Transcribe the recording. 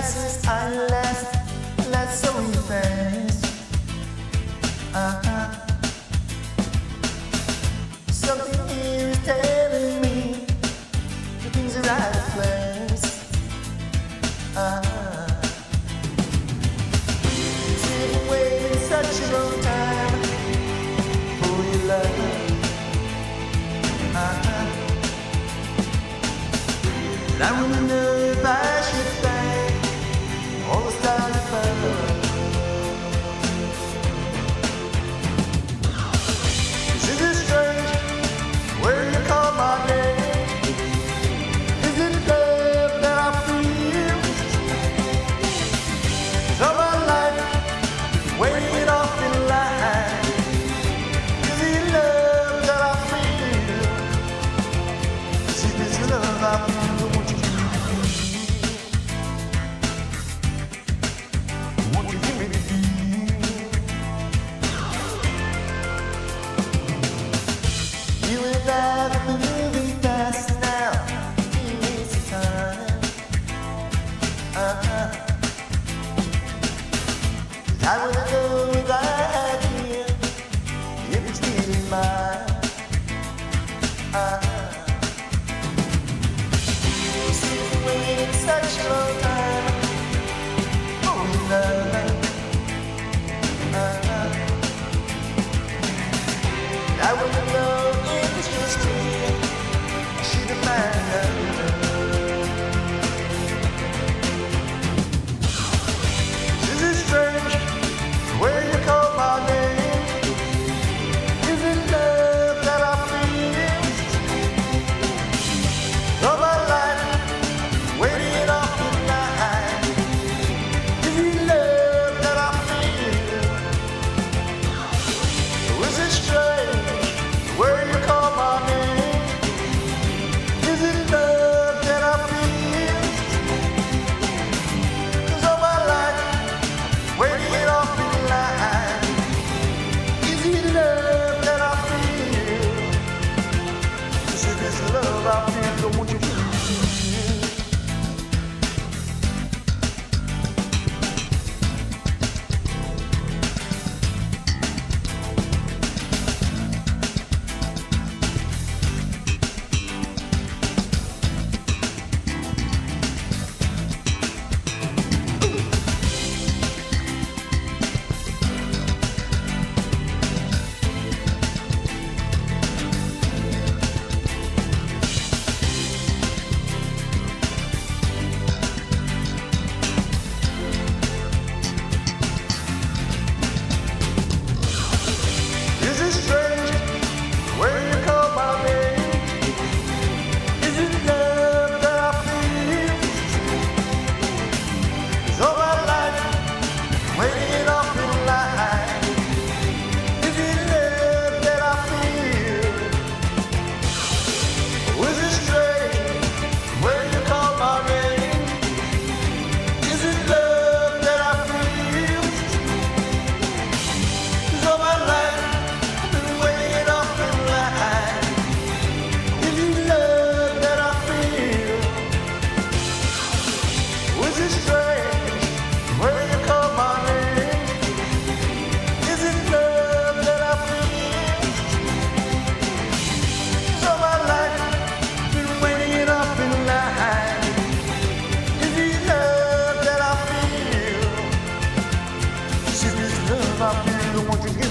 passes our last so fast. Something here is telling me the things are out of place. Sitting waiting such a long time for your love. And I wanna know if I should thank all the stars above. Is it strange where you call my name? Is it love that I feel? 'Cause all my life waiting off in line. Is it love that I feel? See this love I feel. You and I are moving fast now. It's time. I wanna know if I had you, if it's really mine. Sitting waiting such a long time. Oh, love. I wanna know if it's just me. She the man. Is it strange where you call my name? Is it love that I feel? All my life waiting off the line. Is it love that I feel? Or is it strange where you call my name? Is it love that I feel? 'Cause all my life waiting off in line. Is it love that I feel? 'Cause if it's love I feel, don't want you to feel. Is it strange where you call my name? Is it love that I feel? 'Cause all my life waiting off in line. Is it love that I feel? Or is it strange where you call my name? Is it love that I feel? 'Cause all my life waiting off in line. Is it love that I feel? Was it strange where you call my name? Is it love that I feel? 'Cause all my life been waiting off in line. Is it love that I feel? 'Cause if it's love I feel, don't want you to